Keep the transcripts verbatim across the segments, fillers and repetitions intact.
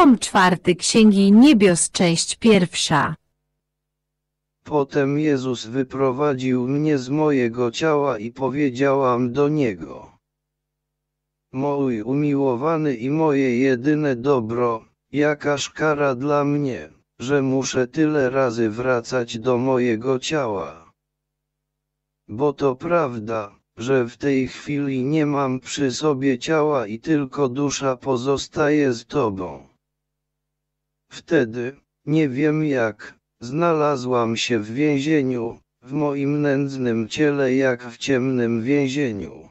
Tom czwarty Księgi Niebios, część pierwsza. Potem Jezus wyprowadził mnie z mojego ciała i powiedziałam do Niego: Mój umiłowany i moje jedyne dobro, jakaż kara dla mnie, że muszę tyle razy wracać do mojego ciała. Bo to prawda, że w tej chwili nie mam przy sobie ciała i tylko dusza pozostaje z Tobą. Wtedy, nie wiem jak, znalazłam się w więzieniu, w moim nędznym ciele jak w ciemnym więzieniu.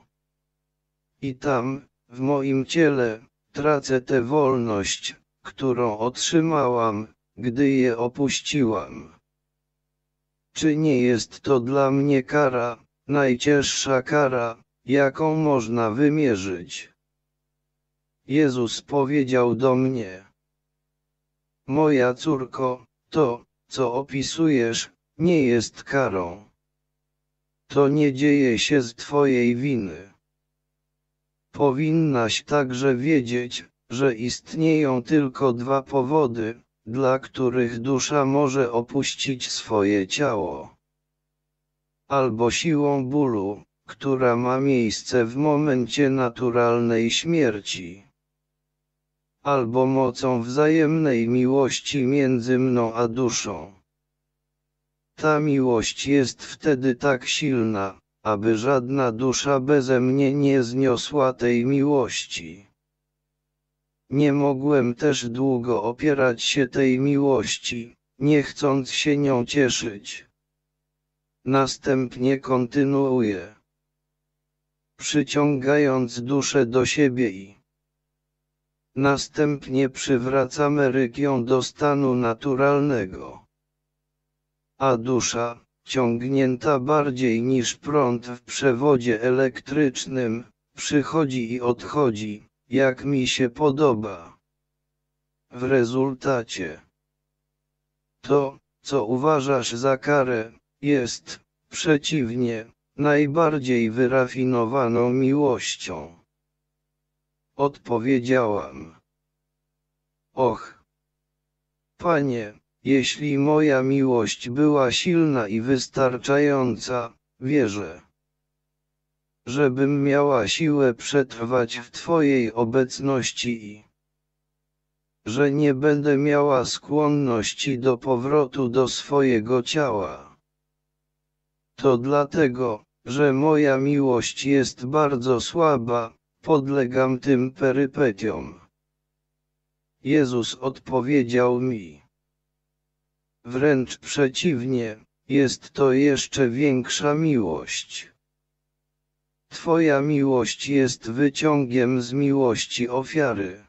I tam, w moim ciele, tracę tę wolność, którą otrzymałam, gdy je opuściłam. Czy nie jest to dla mnie kara, najcięższa kara, jaką można wymierzyć? Jezus powiedział do mnie: Moja córko, to, co opisujesz, nie jest karą. To nie dzieje się z Twojej winy. Powinnaś także wiedzieć, że istnieją tylko dwa powody, dla których dusza może opuścić swoje ciało. Albo siłą bólu, która ma miejsce w momencie naturalnej śmierci. Albo mocą wzajemnej miłości między mną a duszą. Ta miłość jest wtedy tak silna, aby żadna dusza beze mnie nie zniosła tej miłości. Nie mogłem też długo opierać się tej miłości, nie chcąc się nią cieszyć. Następnie kontynuuję, przyciągając duszę do siebie i następnie przywracamy ryk do stanu naturalnego. A dusza, ciągnięta bardziej niż prąd w przewodzie elektrycznym, przychodzi i odchodzi, jak mi się podoba. W rezultacie to, co uważasz za karę, jest, przeciwnie, najbardziej wyrafinowaną miłością. Odpowiedziałam: Och, Panie, jeśli moja miłość była silna i wystarczająca, wierzę, żebym miała siłę przetrwać w Twojej obecności i że nie będę miała skłonności do powrotu do swojego ciała. To dlatego, że moja miłość jest bardzo słaba, podlegam tym perypetiom. Jezus odpowiedział mi: Wręcz przeciwnie, jest to jeszcze większa miłość. Twoja miłość jest wyciągiem z miłości ofiary,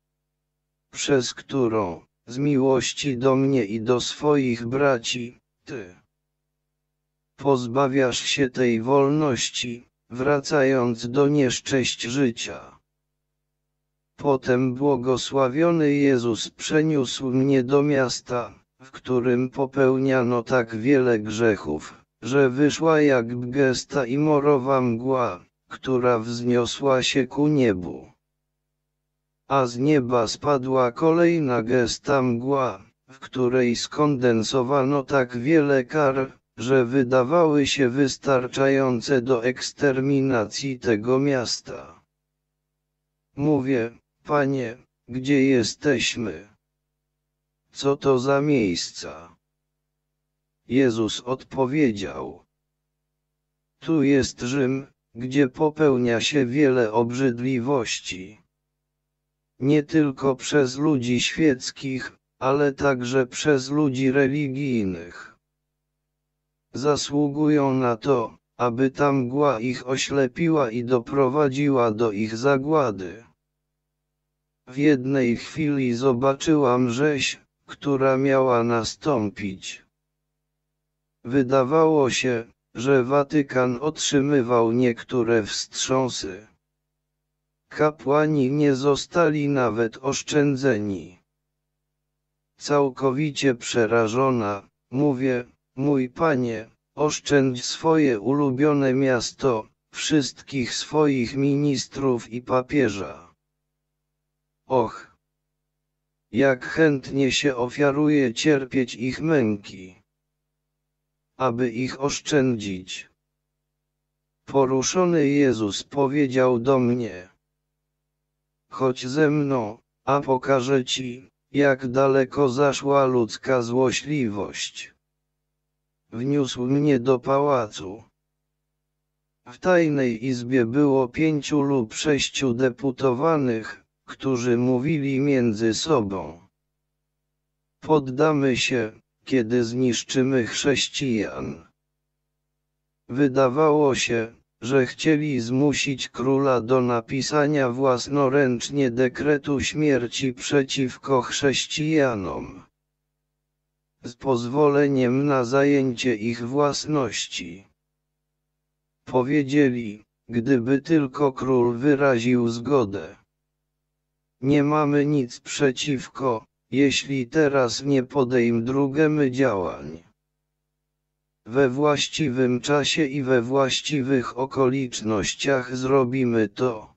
przez którą, z miłości do mnie i do swoich braci, Ty pozbawiasz się tej wolności, wracając do nieszczęść życia. Potem błogosławiony Jezus przeniósł mnie do miasta, w którym popełniano tak wiele grzechów, że wyszła jak gęsta i morowa mgła, która wzniosła się ku niebu. A z nieba spadła kolejna gęsta mgła, w której skondensowano tak wiele kar, że wydawały się wystarczające do eksterminacji tego miasta. Mówię: Panie, gdzie jesteśmy? Co to za miejsca? Jezus odpowiedział: Tu jest Rzym, gdzie popełnia się wiele obrzydliwości. Nie tylko przez ludzi świeckich, ale także przez ludzi religijnych. Zasługują na to, aby ta mgła ich oślepiła i doprowadziła do ich zagłady. W jednej chwili zobaczyłam rzeź, która miała nastąpić. Wydawało się, że Watykan otrzymywał niektóre wstrząsy. Kapłani nie zostali nawet oszczędzeni. Całkowicie przerażona, mówię: Mój Panie, oszczędź swoje ulubione miasto, wszystkich swoich ministrów i papieża. Och! jak chętnie się ofiaruje cierpieć ich męki, aby ich oszczędzić. Poruszony Jezus powiedział do mnie: chodź ze mną, a pokażę ci, jak daleko zaszła ludzka złośliwość. Wniósł mnie do pałacu. W tajnej izbie było pięciu lub sześciu deputowanych, którzy mówili między sobą: poddamy się, kiedy zniszczymy chrześcijan. Wydawało się, że chcieli zmusić króla do napisania własnoręcznie dekretu śmierci przeciwko chrześcijanom, z pozwoleniem na zajęcie ich własności. Powiedzieli, gdyby tylko król wyraził zgodę. Nie mamy nic przeciwko, jeśli teraz nie podejmiemy działań. We właściwym czasie i we właściwych okolicznościach zrobimy to.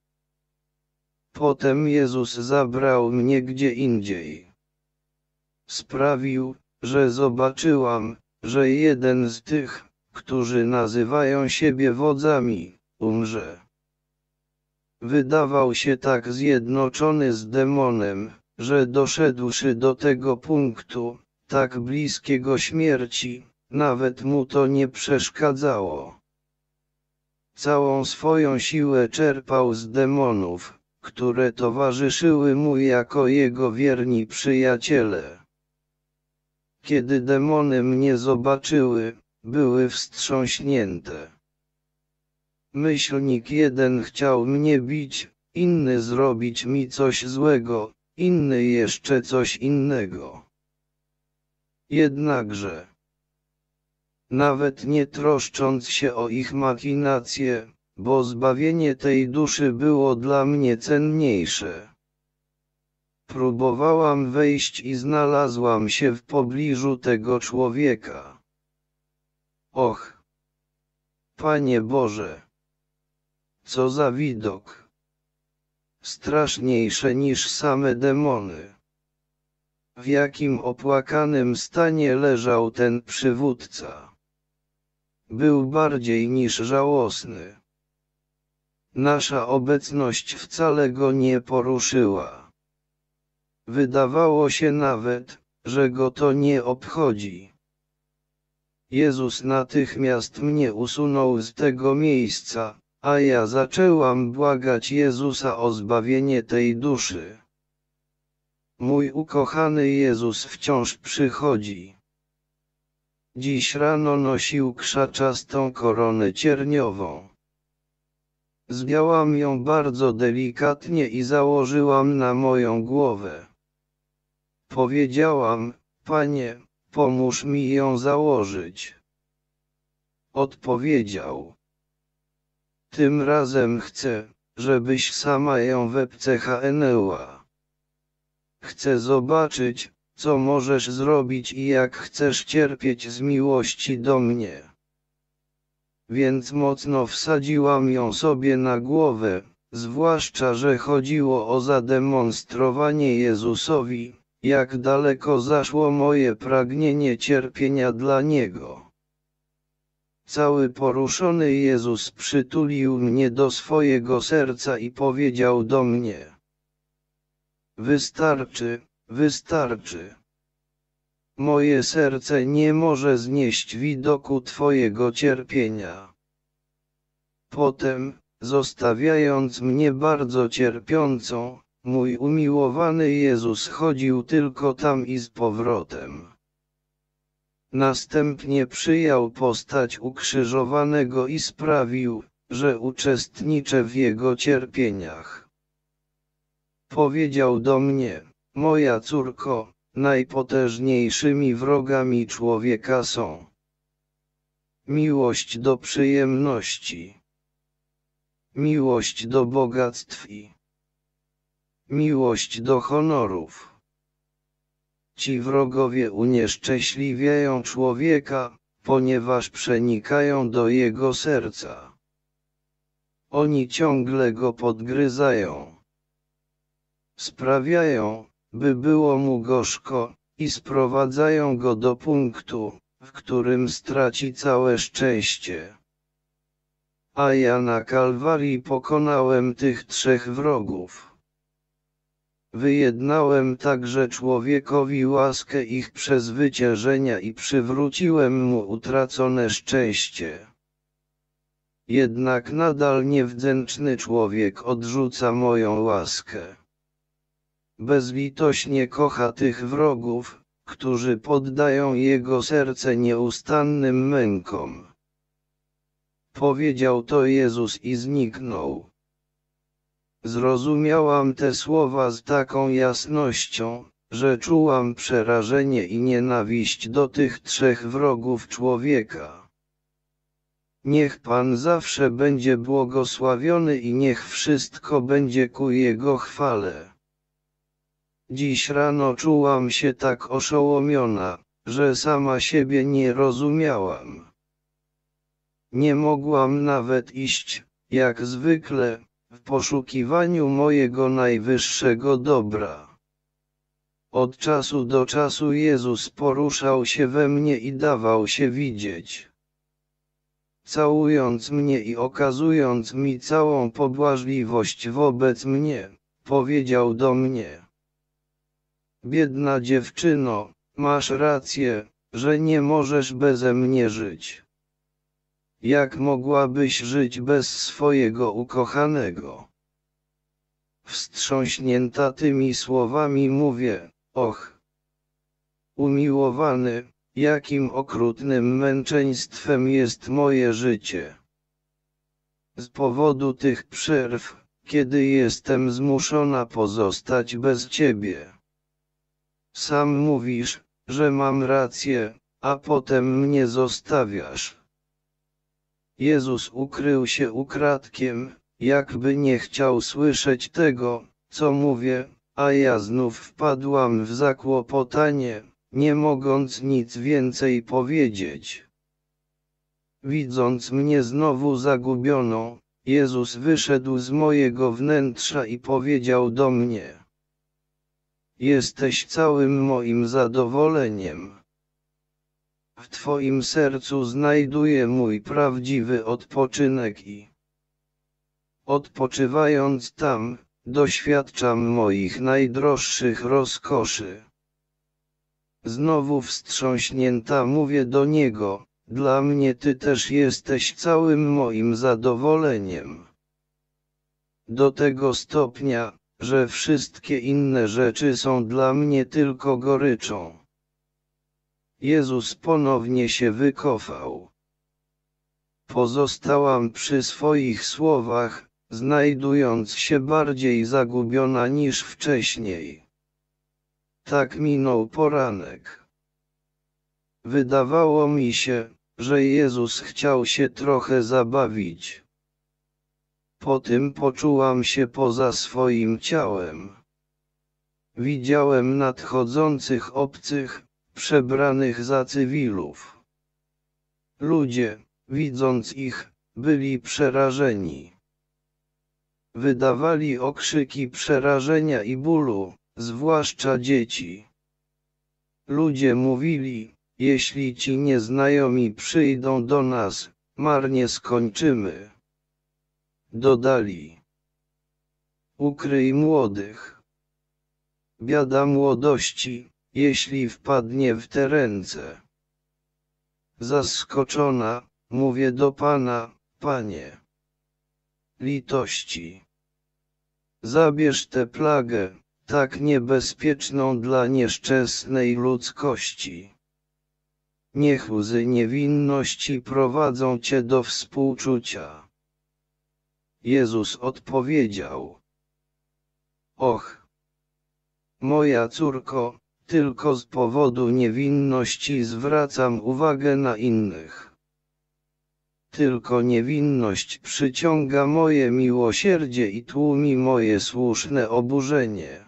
Potem Jezus zabrał mnie gdzie indziej. Sprawił, że zobaczyłam, że jeden z tych, którzy nazywają siebie wodzami, umrze. Wydawał się tak zjednoczony z demonem, że doszedłszy do tego punktu, tak bliskiego śmierci, nawet mu to nie przeszkadzało. Całą swoją siłę czerpał z demonów, które towarzyszyły mu jako jego wierni przyjaciele. Kiedy demony mnie zobaczyły, były wstrząśnięte. Myślnik jeden chciał mnie bić, inny zrobić mi coś złego, inny jeszcze coś innego. Jednakże, nawet nie troszcząc się o ich machinacje, bo zbawienie tej duszy było dla mnie cenniejsze. Próbowałam wejść i znalazłam się w pobliżu tego człowieka. Och! Panie Boże! Co za widok! Straszniejsze niż same demony. W jakim opłakanym stanie leżał ten przywódca. Był bardziej niż żałosny. Nasza obecność wcale go nie poruszyła. Wydawało się nawet, że go to nie obchodzi. Jezus natychmiast mnie usunął z tego miejsca, a ja zaczęłam błagać Jezusa o zbawienie tej duszy. Mój ukochany Jezus wciąż przychodzi. Dziś rano nosił krzaczastą koronę cierniową. Zdjęłam ją bardzo delikatnie i założyłam na moją głowę. Powiedziałam: Panie, pomóż mi ją założyć. Odpowiedział: tym razem chcę, żebyś sama ją wepchnęła. Chcę zobaczyć, co możesz zrobić i jak chcesz cierpieć z miłości do mnie. Więc mocno wsadziłam ją sobie na głowę, zwłaszcza że chodziło o zademonstrowanie Jezusowi, jak daleko zaszło moje pragnienie cierpienia dla Niego. Cały poruszony Jezus przytulił mnie do swojego serca i powiedział do mnie: wystarczy, wystarczy. Moje serce nie może znieść widoku Twojego cierpienia. Potem, zostawiając mnie bardzo cierpiącą, mój umiłowany Jezus chodził tylko tam i z powrotem. Następnie przyjął postać ukrzyżowanego i sprawił, że uczestniczę w Jego cierpieniach. Powiedział do mnie: moja córko, najpotężniejszymi wrogami człowieka są miłość do przyjemności, miłość do bogactw i miłość do honorów. Ci wrogowie unieszczęśliwiają człowieka, ponieważ przenikają do jego serca. Oni ciągle go podgryzają. Sprawiają, by było mu gorzko, i sprowadzają go do punktu, w którym straci całe szczęście. A ja na Kalwarii pokonałem tych trzech wrogów. Wyjednałem także człowiekowi łaskę ich przezwyciężenia i przywróciłem mu utracone szczęście. Jednak nadal niewdzięczny człowiek odrzuca moją łaskę. Bezlitośnie kocha tych wrogów, którzy poddają jego serce nieustannym mękom. Powiedział to Jezus i zniknął. Zrozumiałam te słowa z taką jasnością, że czułam przerażenie i nienawiść do tych trzech wrogów człowieka. Niech Pan zawsze będzie błogosławiony i niech wszystko będzie ku Jego chwale. Dziś rano czułam się tak oszołomiona, że sama siebie nie rozumiałam. Nie mogłam nawet iść, jak zwykle, w poszukiwaniu mojego najwyższego dobra. Od czasu do czasu Jezus poruszał się we mnie i dawał się widzieć. Całując mnie i okazując mi całą pobłażliwość wobec mnie, powiedział do mnie: biedna dziewczyno, masz rację, że nie możesz beze mnie żyć. Jak mogłabyś żyć bez swojego ukochanego? Wstrząśnięta tymi słowami mówię: och, umiłowany, jakim okrutnym męczeństwem jest moje życie. Z powodu tych przerw, kiedy jestem zmuszona pozostać bez Ciebie. Sam mówisz, że mam rację, a potem mnie zostawiasz. Jezus ukrył się ukradkiem, jakby nie chciał słyszeć tego, co mówię, a ja znów wpadłam w zakłopotanie, nie mogąc nic więcej powiedzieć. Widząc mnie znowu zagubioną, Jezus wyszedł z mojego wnętrza i powiedział do mnie: jesteś całym moim zadowoleniem. W Twoim sercu znajduję mój prawdziwy odpoczynek i, odpoczywając tam, doświadczam moich najdroższych rozkoszy. Znowu wstrząśnięta mówię do Niego: dla mnie Ty też jesteś całym moim zadowoleniem. Do tego stopnia, że wszystkie inne rzeczy są dla mnie tylko goryczą. Jezus ponownie się wykopał. Pozostałam przy swoich słowach, znajdując się bardziej zagubiona niż wcześniej. Tak minął poranek. Wydawało mi się, że Jezus chciał się trochę zabawić. Po tym poczułam się poza swoim ciałem. Widziałem nadchodzących obcych, przebranych za cywilów. Ludzie, widząc ich, byli przerażeni. Wydawali okrzyki przerażenia i bólu, zwłaszcza dzieci. Ludzie mówili: jeśli ci nieznajomi przyjdą do nas, marnie skończymy. Dodali: ukryj młodych. Biada młodości, jeśli wpadnie w te ręce. Zaskoczona, mówię do Pana: Panie, litości. Zabierz tę plagę, tak niebezpieczną dla nieszczęsnej ludzkości. Niech łzy niewinności prowadzą Cię do współczucia. Jezus odpowiedział: och, moja córko, tylko z powodu niewinności zwracam uwagę na innych. Tylko niewinność przyciąga moje miłosierdzie i tłumi moje słuszne oburzenie.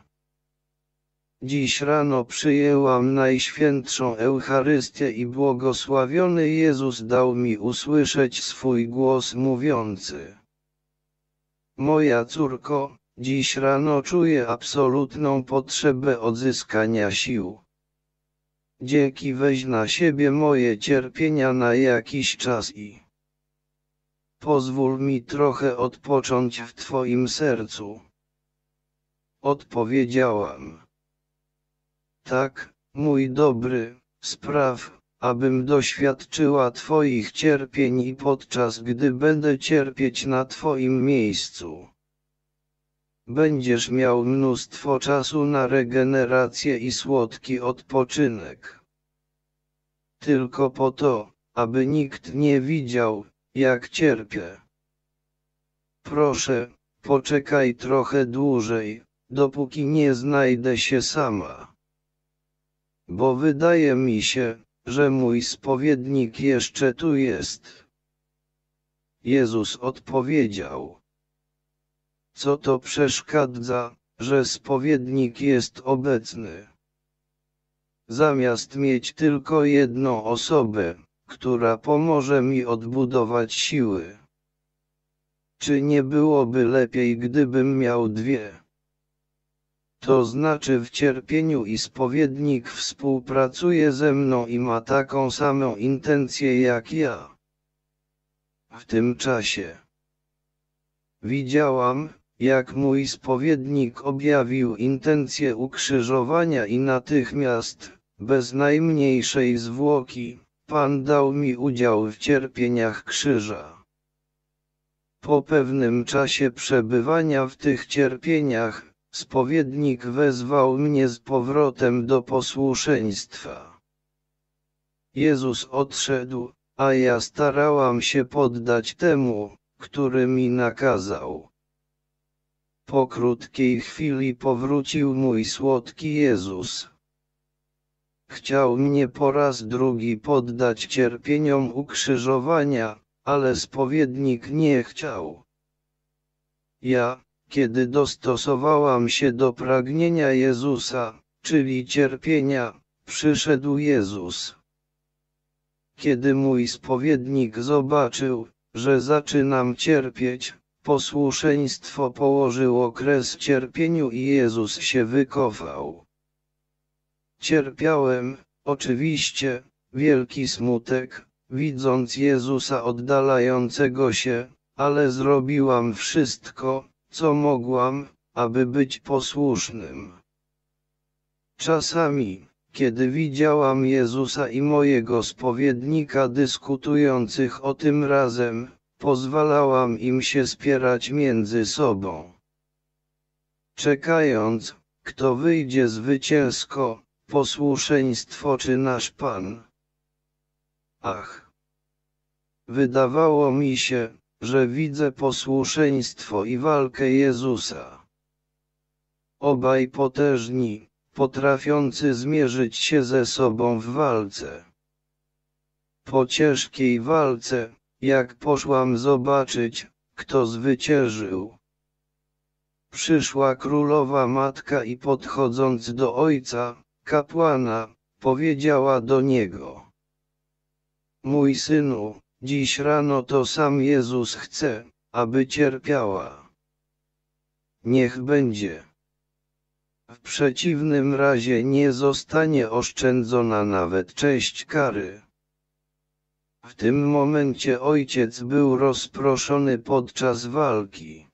Dziś rano przyjęłam Najświętszą Eucharystię i błogosławiony Jezus dał mi usłyszeć swój głos mówiący: moja córko, dziś rano czuję absolutną potrzebę odzyskania sił. Dzięki, weź na siebie moje cierpienia na jakiś czas i pozwól mi trochę odpocząć w Twoim sercu. Odpowiedziałam. Tak, mój dobry, spraw, abym doświadczyła Twoich cierpień i podczas gdy będę cierpieć na Twoim miejscu, będziesz miał mnóstwo czasu na regenerację i słodki odpoczynek. Tylko po to, aby nikt nie widział, jak cierpię. Proszę, poczekaj trochę dłużej, dopóki nie znajdę się sama. Bo wydaje mi się, że mój spowiednik jeszcze tu jest. Jezus odpowiedział. Co to przeszkadza, że spowiednik jest obecny? Zamiast mieć tylko jedną osobę, która pomoże mi odbudować siły. Czy nie byłoby lepiej, gdybym miał dwie? To znaczy w cierpieniu i spowiednik współpracuje ze mną i ma taką samą intencję jak ja. W tym czasie widziałam, jak mój spowiednik objawił intencję ukrzyżowania i natychmiast, bez najmniejszej zwłoki, Pan dał mi udział w cierpieniach krzyża. Po pewnym czasie przebywania w tych cierpieniach, spowiednik wezwał mnie z powrotem do posłuszeństwa. Jezus odszedł, a ja starałam się poddać temu, który mi nakazał. Po krótkiej chwili powrócił mój słodki Jezus. Chciał mnie po raz drugi poddać cierpieniom ukrzyżowania, ale spowiednik nie chciał. Ja, kiedy dostosowałam się do pragnienia Jezusa, czyli cierpienia, przyszedł Jezus. Kiedy mój spowiednik zobaczył, że zaczynam cierpieć, posłuszeństwo położyło kres cierpieniu i Jezus się wycofał. Cierpiałem, oczywiście, wielki smutek, widząc Jezusa oddalającego się, ale zrobiłam wszystko, co mogłam, aby być posłusznym. Czasami, kiedy widziałam Jezusa i mojego spowiednika dyskutujących o tym razem, pozwalałam im się spierać między sobą. Czekając, kto wyjdzie zwycięsko, posłuszeństwo czy nasz Pan. Ach! Wydawało mi się, że widzę posłuszeństwo i walkę Jezusa. Obaj potężni, potrafiący zmierzyć się ze sobą w walce. Po ciężkiej walce, jak poszłam zobaczyć, kto zwyciężył, przyszła królowa matka i podchodząc do ojca, kapłana, powiedziała do niego: Mój synu, dziś rano to sam Jezus chce, aby cierpiała. Niech będzie. W przeciwnym razie nie zostanie oszczędzona nawet część kary. W tym momencie ojciec był rozproszony podczas walki.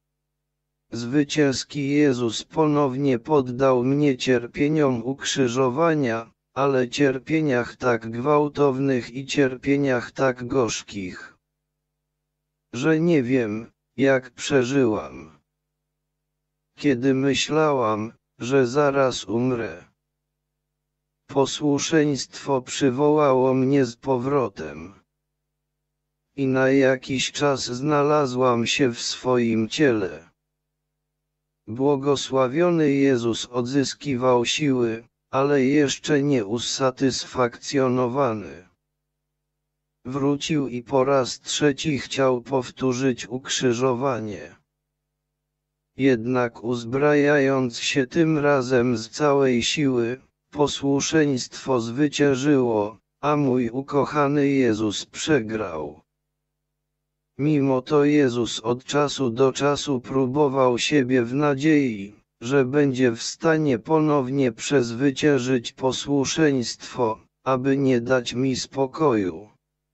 Zwycięski Jezus ponownie poddał mnie cierpieniom ukrzyżowania, ale cierpieniach tak gwałtownych i cierpieniach tak gorzkich, że nie wiem, jak przeżyłam. Kiedy myślałam, że zaraz umrę, posłuszeństwo przywołało mnie z powrotem. I na jakiś czas znalazłam się w swoim ciele. Błogosławiony Jezus odzyskiwał siły, ale jeszcze nie usatysfakcjonowany. Wrócił i po raz trzeci chciał powtórzyć ukrzyżowanie. Jednak uzbrajając się tym razem z całej siły, posłuszeństwo zwyciężyło, a mój ukochany Jezus przegrał. Mimo to Jezus od czasu do czasu próbował siebie w nadziei, że będzie w stanie ponownie przezwyciężyć posłuszeństwo, aby nie dać mi spokoju.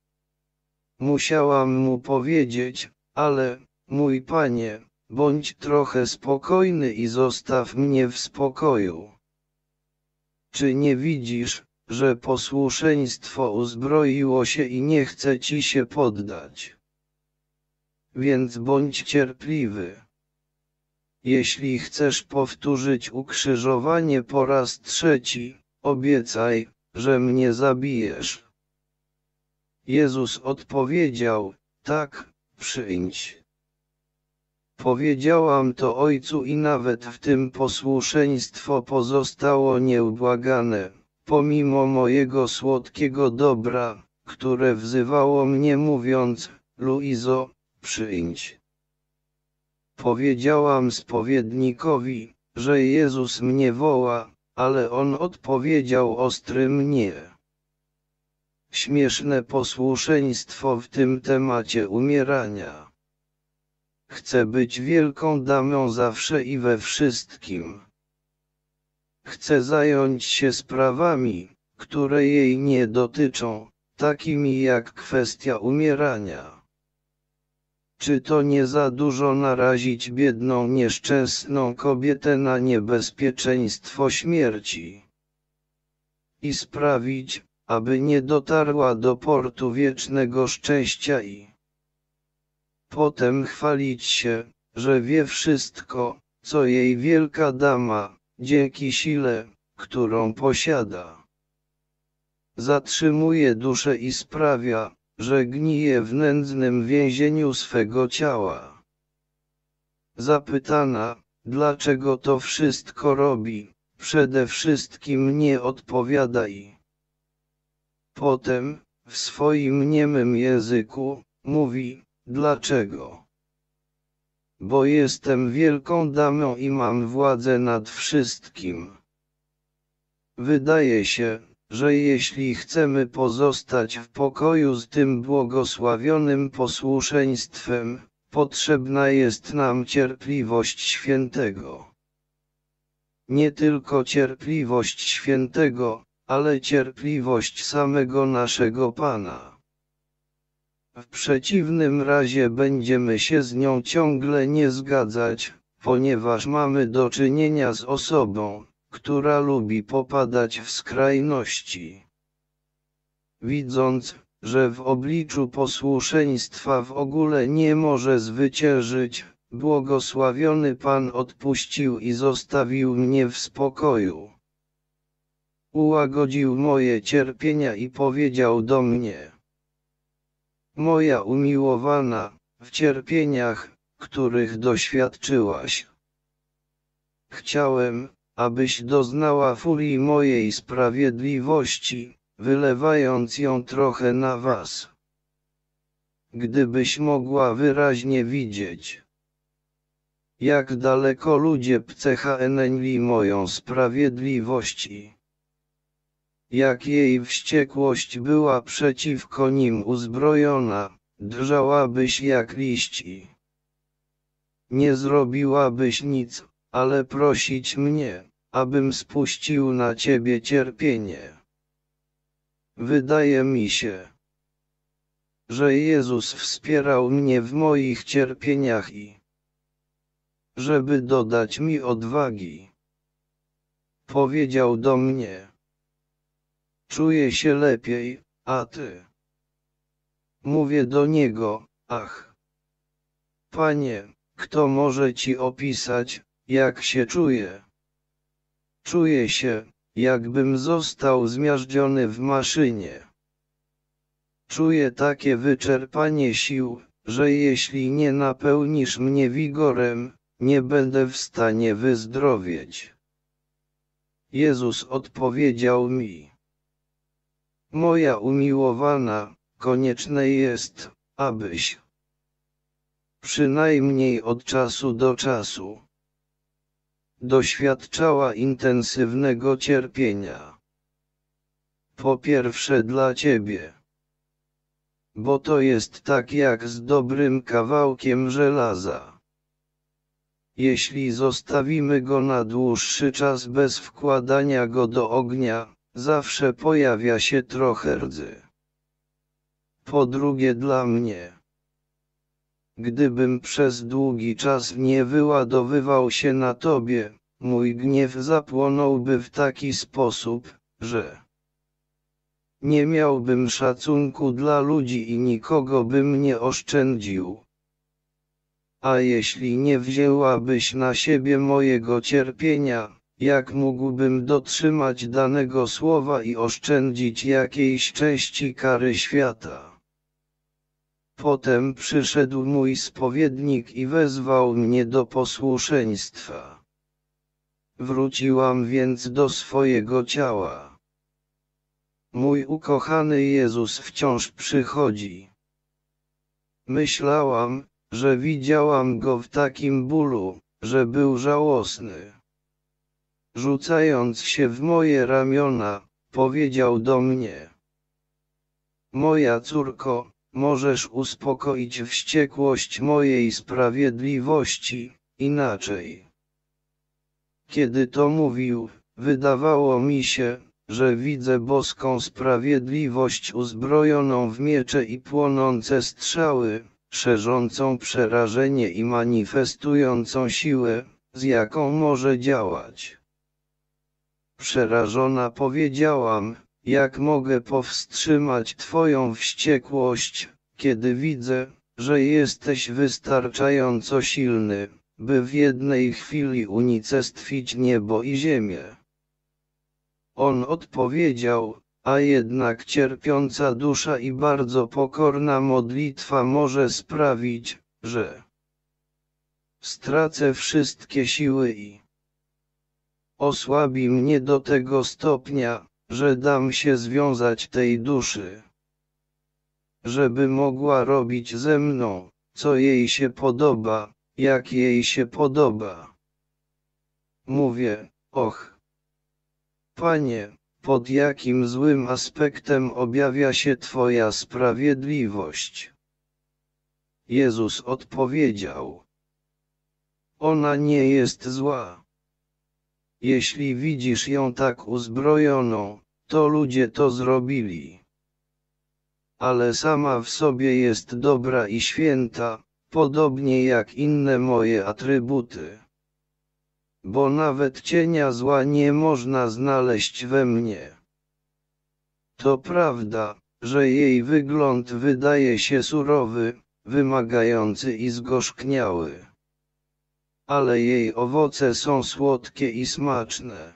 Musiałam mu powiedzieć, ale, mój Panie, bądź trochę spokojny i zostaw mnie w spokoju. Czy nie widzisz, że posłuszeństwo uzbroiło się i nie chce ci się poddać? Więc bądź cierpliwy. Jeśli chcesz powtórzyć ukrzyżowanie po raz trzeci, obiecaj, że mnie zabijesz. Jezus odpowiedział, tak, przyjdź. Powiedziałam to Ojcu i nawet w tym posłuszeństwo pozostało nieubłagane, pomimo mojego słodkiego dobra, które wzywało mnie mówiąc, Luizo, przyjdź. Powiedziałam spowiednikowi, że Jezus mnie woła, ale on odpowiedział ostrym nie. Śmieszne posłuszeństwo w tym temacie umierania. Chcę być wielką damą zawsze i we wszystkim. Chcę zająć się sprawami, które jej nie dotyczą, takimi jak kwestia umierania. Czy to nie za dużo narazić biedną nieszczęsną kobietę na niebezpieczeństwo śmierci? I sprawić, aby nie dotarła do portu wiecznego szczęścia i potem chwalić się, że wie wszystko, co jej wielka dama, dzięki sile, którą posiada. Zatrzymuje duszę i sprawia, że gnije w nędznym więzieniu swego ciała. Zapytana, dlaczego to wszystko robi, przede wszystkim nie odpowiada i potem, w swoim niemym języku, mówi, dlaczego? Bo jestem wielką damą i mam władzę nad wszystkim. Wydaje się, że jeśli chcemy pozostać w pokoju z tym błogosławionym posłuszeństwem, potrzebna jest nam cierpliwość Świętego. Nie tylko cierpliwość Świętego, ale cierpliwość samego naszego Pana. W przeciwnym razie będziemy się z nią ciągle nie zgadzać, ponieważ mamy do czynienia z osobą, która lubi popadać w skrajności. Widząc, że w obliczu posłuszeństwa w ogóle nie może zwyciężyć, błogosławiony Pan odpuścił i zostawił mnie w spokoju. Ułagodził moje cierpienia i powiedział do mnie: moja umiłowana, w cierpieniach, których doświadczyłaś, chciałem, abyś doznała furii mojej sprawiedliwości, wylewając ją trochę na was. Gdybyś mogła wyraźnie widzieć, jak daleko ludzie pchnęli moją sprawiedliwość i jak jej wściekłość była przeciwko nim uzbrojona, drżałabyś jak liść i nie zrobiłabyś nic, ale prosić mnie, abym spuścił na ciebie cierpienie. Wydaje mi się, że Jezus wspierał mnie w moich cierpieniach i żeby dodać mi odwagi, powiedział do mnie: czuję się lepiej, a ty? Mówię do niego: ach, Panie, kto może ci opisać, jak się czuję? Czuję się, jakbym został zmiażdżony w maszynie. Czuję takie wyczerpanie sił, że jeśli nie napełnisz mnie wigorem, nie będę w stanie wyzdrowieć. Jezus odpowiedział mi: moja umiłowana, konieczne jest, abyś przynajmniej od czasu do czasu doświadczała intensywnego cierpienia. Po pierwsze dla ciebie, bo to jest tak jak z dobrym kawałkiem żelaza. Jeśli zostawimy go na dłuższy czas bez wkładania go do ognia, zawsze pojawia się trochę rdzy. Po drugie dla mnie. Gdybym przez długi czas nie wyładowywał się na tobie, mój gniew zapłonąłby w taki sposób, że nie miałbym szacunku dla ludzi i nikogo bym nie oszczędził. A jeśli nie wzięłabyś na siebie mojego cierpienia, jak mógłbym dotrzymać danego słowa i oszczędzić jakiejś części kary świata? Potem przyszedł mój spowiednik i wezwał mnie do posłuszeństwa. Wróciłam więc do swojego ciała. Mój ukochany Jezus wciąż przychodzi. Myślałam, że widziałam go w takim bólu, że był żałosny. Rzucając się w moje ramiona, powiedział do mnie: moja córko, możesz uspokoić wściekłość mojej sprawiedliwości, inaczej. Kiedy to mówił, wydawało mi się, że widzę boską sprawiedliwość uzbrojoną w miecze i płonące strzały, szerzącą przerażenie i manifestującą siłę, z jaką może działać. Przerażona powiedziałam: jak mogę powstrzymać Twoją wściekłość, kiedy widzę, że jesteś wystarczająco silny, by w jednej chwili unicestwić niebo i ziemię? On odpowiedział: a jednak cierpiąca dusza i bardzo pokorna modlitwa może sprawić, że stracę wszystkie siły i osłabi mnie do tego stopnia, że dam się związać tej duszy, żeby mogła robić ze mną, co jej się podoba, jak jej się podoba. Mówię: och, Panie, pod jakim złym aspektem objawia się Twoja sprawiedliwość? Jezus odpowiedział: ona nie jest zła. Jeśli widzisz ją tak uzbrojoną, to ludzie to zrobili. Ale sama w sobie jest dobra i święta, podobnie jak inne moje atrybuty. Bo nawet cienia zła nie można znaleźć we mnie. To prawda, że jej wygląd wydaje się surowy, wymagający i zgorzkniały. Ale jej owoce są słodkie i smaczne.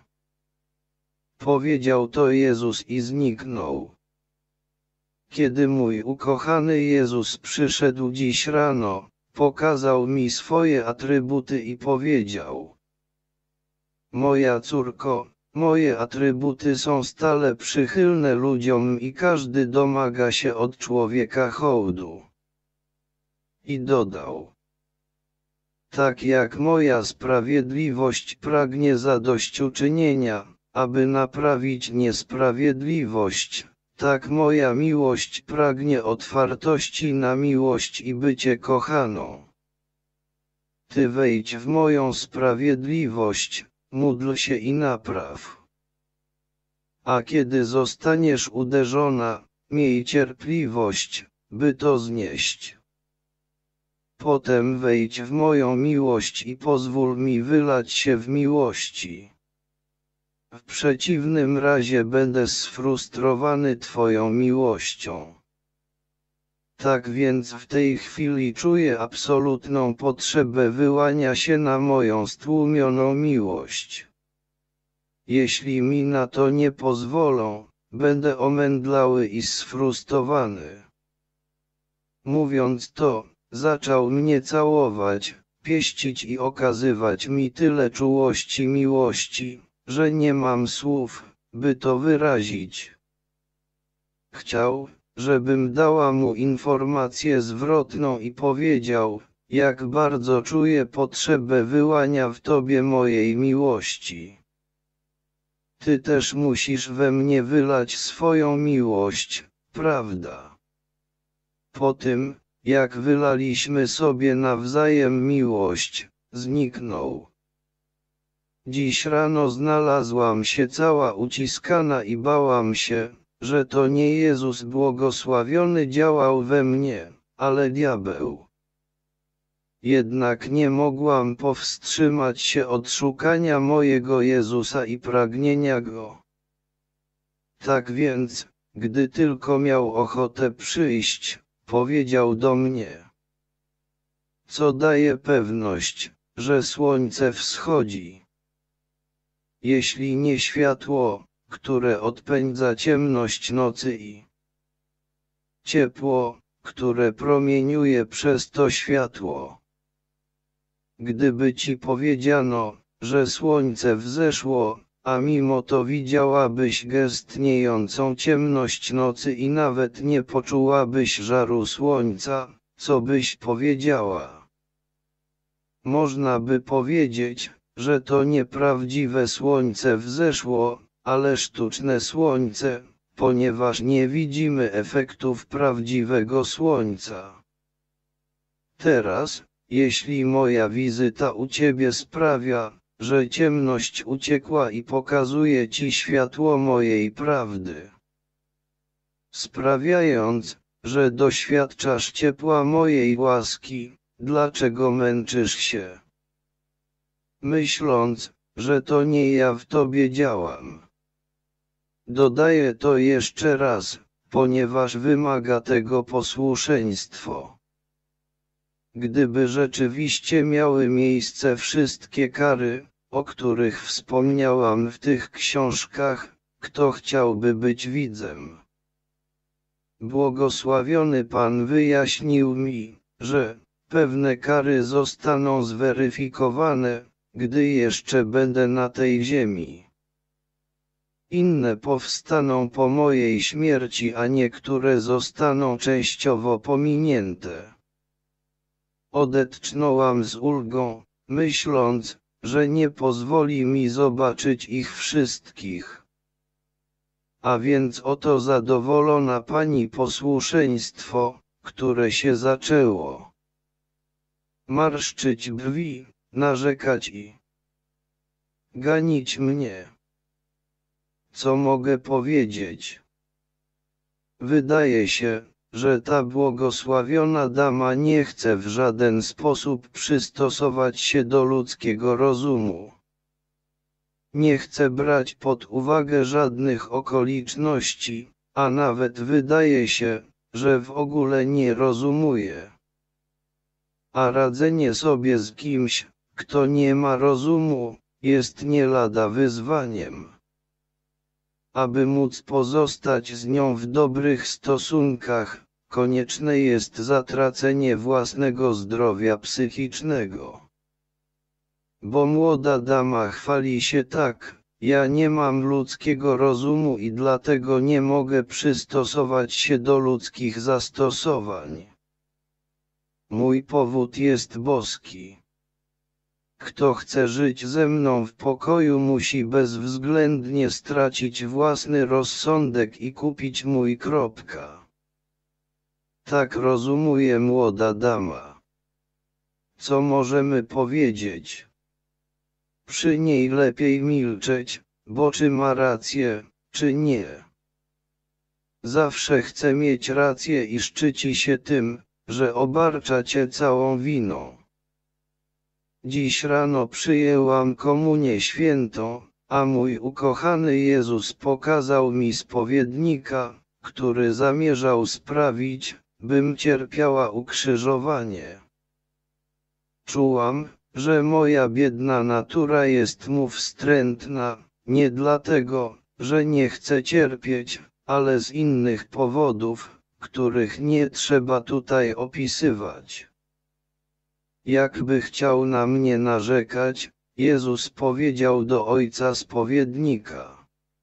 Powiedział to Jezus i zniknął. Kiedy mój ukochany Jezus przyszedł dziś rano, pokazał mi swoje atrybuty i powiedział: moja córko, moje atrybuty są stale przychylne ludziom i każdy domaga się od człowieka hołdu. I dodał: tak jak moja sprawiedliwość pragnie zadośćuczynienia, aby naprawić niesprawiedliwość, tak moja miłość pragnie otwartości na miłość i bycie kochaną. Ty wejdź w moją sprawiedliwość, módl się i napraw. A kiedy zostaniesz uderzona, miej cierpliwość, by to znieść. Potem wejdź w moją miłość i pozwól mi wylać się w miłości. W przeciwnym razie będę sfrustrowany Twoją miłością. Tak więc w tej chwili czuję absolutną potrzebę wyłania się na moją stłumioną miłość. Jeśli mi na to nie pozwolą, będę omędlały i sfrustrowany. Mówiąc to, zaczął mnie całować, pieścić i okazywać mi tyle czułości miłości, że nie mam słów, by to wyrazić. Chciał, żebym dała mu informację zwrotną i powiedział, jak bardzo czuję potrzebę wyłania w tobie mojej miłości. Ty też musisz we mnie wylać swoją miłość, prawda? Po tym, jak wylaliśmy sobie nawzajem miłość, zniknął. Dziś rano znalazłam się cała uciskana i bałam się, że to nie Jezus błogosławiony działał we mnie, ale diabeł. Jednak nie mogłam powstrzymać się od szukania mojego Jezusa i pragnienia Go. Tak więc, gdy tylko miał ochotę przyjść, powiedział do mnie: co daje pewność, że słońce wschodzi? Jeśli nie światło, które odpędza ciemność nocy i ciepło, które promieniuje przez to światło. Gdyby ci powiedziano, że słońce wzeszło, a mimo to widziałabyś gęstniejącą ciemność nocy i nawet nie poczułabyś żaru słońca, co byś powiedziała? Można by powiedzieć, że to nieprawdziwe słońce wzeszło, ale sztuczne słońce, ponieważ nie widzimy efektów prawdziwego słońca. Teraz, jeśli moja wizyta u ciebie sprawia, że ciemność uciekła i pokazuje ci światło mojej prawdy, sprawiając, że doświadczasz ciepła mojej łaski, dlaczego męczysz się? Myśląc, że to nie ja w tobie działam. Dodaję to jeszcze raz, ponieważ wymaga tego posłuszeństwo. Gdyby rzeczywiście miały miejsce wszystkie kary, o których wspomniałam w tych książkach, kto chciałby być widzem? Błogosławiony Pan wyjaśnił mi, że pewne kary zostaną zweryfikowane, gdy jeszcze będę na tej ziemi. Inne powstaną po mojej śmierci, a niektóre zostaną częściowo pominięte. Odetchnęłam z ulgą, myśląc, że nie pozwoli mi zobaczyć ich wszystkich. A więc oto zadowolona Pani posłuszeństwo, które się zaczęło. Marszczyć brwi, narzekać i ganić mnie. Co mogę powiedzieć? Wydaje się, że ta błogosławiona dama nie chce w żaden sposób przystosować się do ludzkiego rozumu. Nie chce brać pod uwagę żadnych okoliczności, a nawet wydaje się, że w ogóle nie rozumuje. A radzenie sobie z kimś, kto nie ma rozumu, jest nie lada wyzwaniem. Aby móc pozostać z nią w dobrych stosunkach, konieczne jest zatracenie własnego zdrowia psychicznego. Bo młoda dama chwali się tak: ja nie mam ludzkiego rozumu i dlatego nie mogę przystosować się do ludzkich zastosowań. Mój powód jest boski. Kto chce żyć ze mną w pokoju, musi bezwzględnie stracić własny rozsądek i kupić mój. Kropka. Tak rozumuje młoda dama. Co możemy powiedzieć? Przy niej lepiej milczeć, bo czy ma rację, czy nie. Zawsze chce mieć rację i szczyci się tym, że obarcza cię całą winą. Dziś rano przyjęłam komunię świętą, a mój ukochany Jezus pokazał mi spowiednika, który zamierzał sprawić, bym cierpiała ukrzyżowanie. Czułam, że moja biedna natura jest mu wstrętna, nie dlatego, że nie chce cierpieć, ale z innych powodów, których nie trzeba tutaj opisywać. Jakby chciał na mnie narzekać, Jezus powiedział do ojca spowiednika: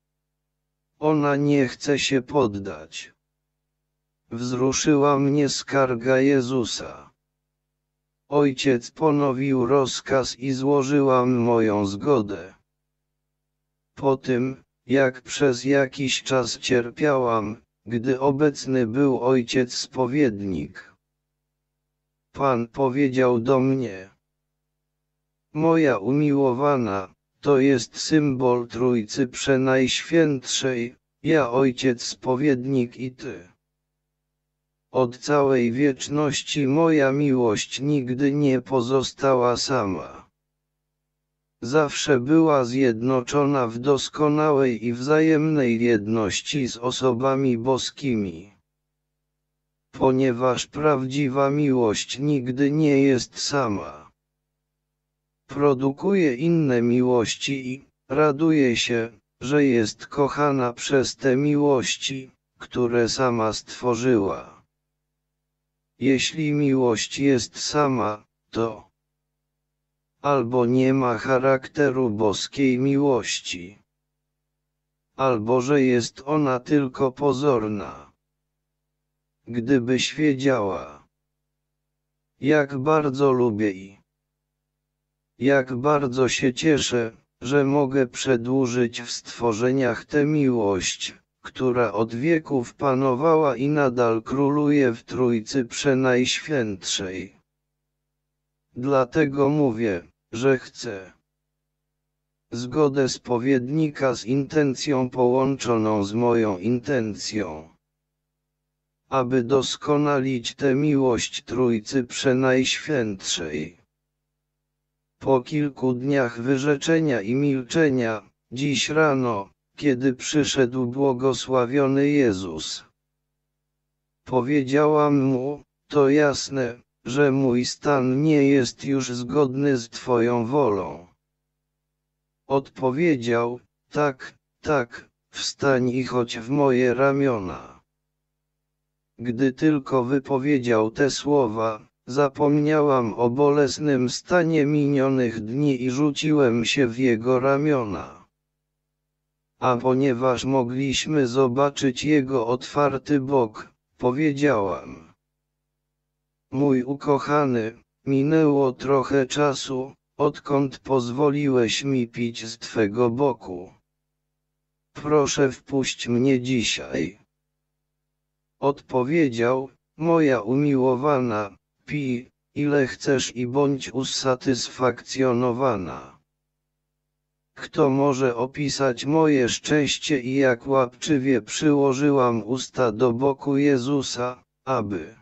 ona nie chce się poddać. Wzruszyła mnie skarga Jezusa. Ojciec ponowił rozkaz i złożyłam moją zgodę. Po tym, jak przez jakiś czas cierpiałam, gdy obecny był ojciec spowiednik. Pan powiedział do mnie: moja umiłowana, to jest symbol Trójcy Przenajświętszej, ja ojciec spowiednik i ty. Od całej wieczności moja miłość nigdy nie pozostała sama. Zawsze była zjednoczona w doskonałej i wzajemnej jedności z osobami boskimi. Ponieważ prawdziwa miłość nigdy nie jest sama. Produkuje inne miłości i raduje się, że jest kochana przez te miłości, które sama stworzyła. Jeśli miłość jest sama, to albo nie ma charakteru boskiej miłości, albo że jest ona tylko pozorna. Gdybyś wiedziała, jak bardzo lubię i jak bardzo się cieszę, że mogę przedłużyć w stworzeniach tę miłość, która od wieków panowała i nadal króluje w Trójcy Przenajświętszej. Dlatego mówię, że chcę zgodę spowiednika z intencją połączoną z moją intencją, aby doskonalić tę miłość Trójcy Przenajświętszej. Po kilku dniach wyrzeczenia i milczenia, dziś rano, kiedy przyszedł błogosławiony Jezus, powiedziałam mu: to jasne, że mój stan nie jest już zgodny z Twoją wolą. Odpowiedział: tak, tak, wstań i chodź w moje ramiona. Gdy tylko wypowiedział te słowa, zapomniałam o bolesnym stanie minionych dni i rzuciłem się w jego ramiona. A ponieważ mogliśmy zobaczyć jego otwarty bok, powiedziałam: mój ukochany, minęło trochę czasu, odkąd pozwoliłeś mi pić z Twego boku. Proszę, wpuść mnie dzisiaj. Odpowiedział: moja umiłowana, pij, ile chcesz i bądź usatysfakcjonowana. Kto może opisać moje szczęście i jak łapczywie przyłożyłam usta do boku Jezusa, aby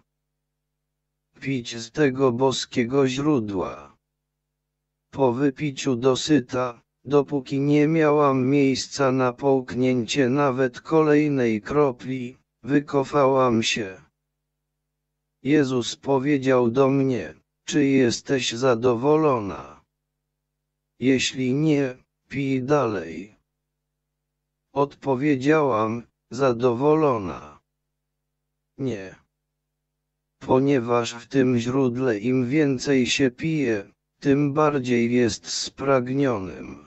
pić z tego boskiego źródła. Po wypiciu dosyta, dopóki nie miałam miejsca na połknięcie nawet kolejnej kropli, wykofałam się. Jezus powiedział do mnie: czy jesteś zadowolona? Jeśli nie, pij dalej. Odpowiedziałam: zadowolona. Nie. Ponieważ w tym źródle im więcej się pije, tym bardziej jest spragnionym.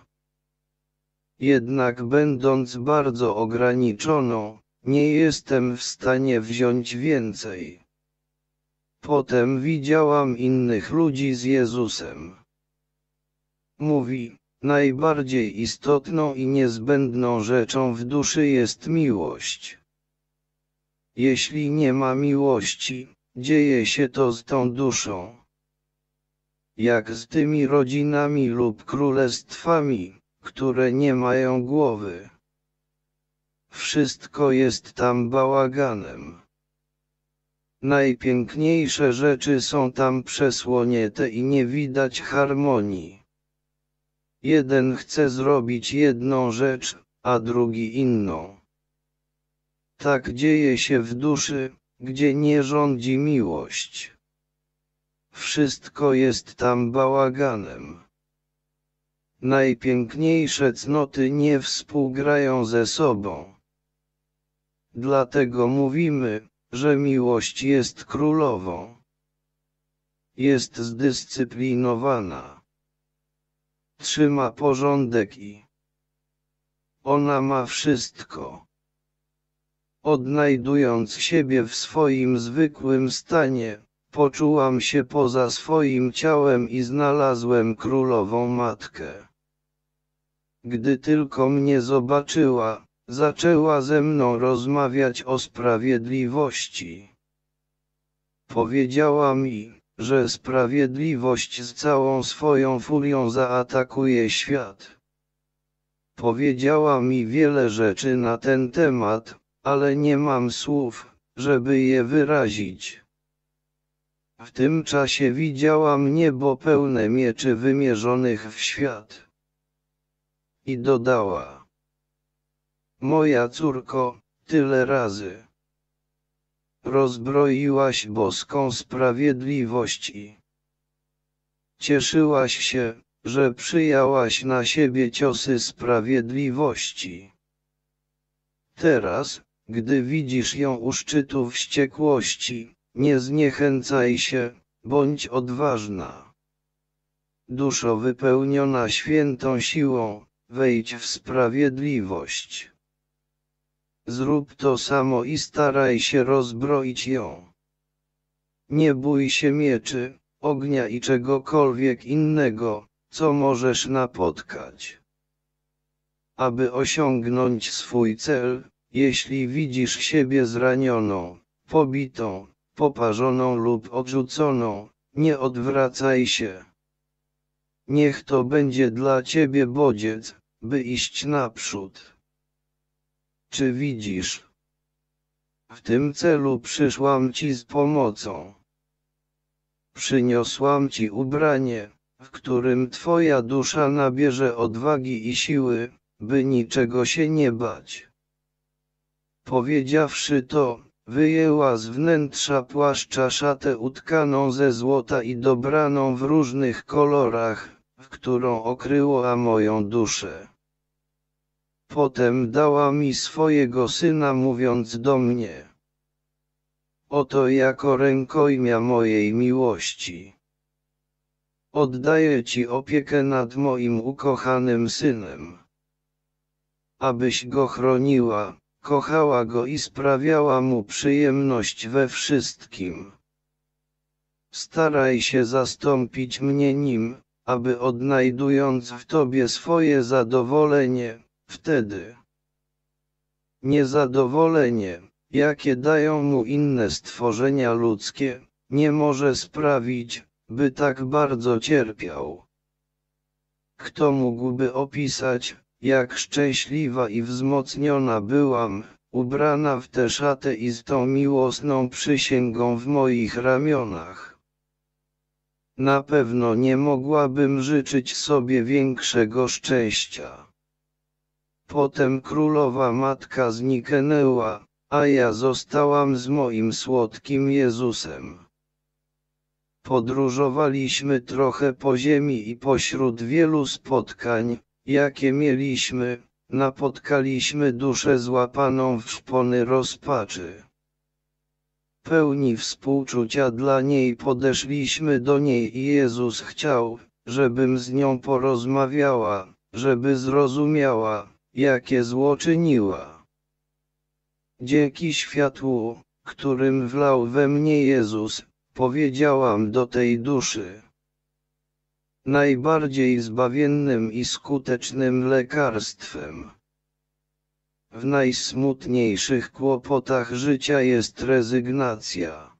Jednak będąc bardzo ograniczoną, nie jestem w stanie wziąć więcej. Potem widziałam innych ludzi z Jezusem. Mówi: najbardziej istotną i niezbędną rzeczą w duszy jest miłość. Jeśli nie ma miłości, dzieje się to z tą duszą jak z tymi rodzinami lub królestwami, które nie mają głowy. Wszystko jest tam bałaganem. Najpiękniejsze rzeczy są tam przesłonięte i nie widać harmonii. Jeden chce zrobić jedną rzecz, a drugi inną. Tak dzieje się w duszy, gdzie nie rządzi miłość. Wszystko jest tam bałaganem. Najpiękniejsze cnoty nie współgrają ze sobą. Dlatego mówimy, że miłość jest królową. Jest zdyscyplinowana. Trzyma porządek i ona ma wszystko. Odnajdując siebie w swoim zwykłym stanie, poczułam się poza swoim ciałem i znalazłem królową matkę. Gdy tylko mnie zobaczyła, zaczęła ze mną rozmawiać o sprawiedliwości. Powiedziała mi, że sprawiedliwość z całą swoją furią zaatakuje świat. Powiedziała mi wiele rzeczy na ten temat, ale nie mam słów, żeby je wyrazić. W tym czasie widziałam niebo pełne mieczy wymierzonych w świat. I dodała: moja córko, tyle razy rozbroiłaś boską sprawiedliwość i cieszyłaś się, że przyjęłaś na siebie ciosy sprawiedliwości. Teraz, gdy widzisz ją u szczytu wściekłości, nie zniechęcaj się, bądź odważna. Duszo wypełniona świętą siłą, wejdź w sprawiedliwość. Zrób to samo i staraj się rozbroić ją. Nie bój się mieczy, ognia i czegokolwiek innego, co możesz napotkać. Aby osiągnąć swój cel, jeśli widzisz siebie zranioną, pobitą, poparzoną lub odrzuconą, nie odwracaj się. Niech to będzie dla ciebie bodziec, by iść naprzód. Czy widzisz? W tym celu przyszłam ci z pomocą. Przyniosłam ci ubranie, w którym twoja dusza nabierze odwagi i siły, by niczego się nie bać. Powiedziawszy to, wyjęła z wnętrza płaszcza szatę utkaną ze złota i dobraną w różnych kolorach, w którą okryła moją duszę. Potem dała mi swojego syna, mówiąc do mnie: oto jako rękojmia mojej miłości oddaję ci opiekę nad moim ukochanym synem, abyś go chroniła, kochała go i sprawiała mu przyjemność we wszystkim. Staraj się zastąpić mnie nim, aby odnajdując w tobie swoje zadowolenie, wtedy niezadowolenie, jakie dają mu inne stworzenia ludzkie, nie może sprawić, by tak bardzo cierpiał. Kto mógłby opisać, jak szczęśliwa i wzmocniona byłam, ubrana w tę szatę i z tą miłosną przysięgą w moich ramionach? Na pewno nie mogłabym życzyć sobie większego szczęścia. Potem królowa matka zniknęła, a ja zostałam z moim słodkim Jezusem. Podróżowaliśmy trochę po ziemi i pośród wielu spotkań, jakie mieliśmy, napotkaliśmy duszę złapaną w szpony rozpaczy. Pełni współczucia dla niej podeszliśmy do niej i Jezus chciał, żebym z nią porozmawiała, żeby zrozumiała, jakie zło czyniła. Dzięki światłu, którym wlał we mnie Jezus, powiedziałam do tej duszy: najbardziej zbawiennym i skutecznym lekarstwem w najsmutniejszych kłopotach życia jest rezygnacja.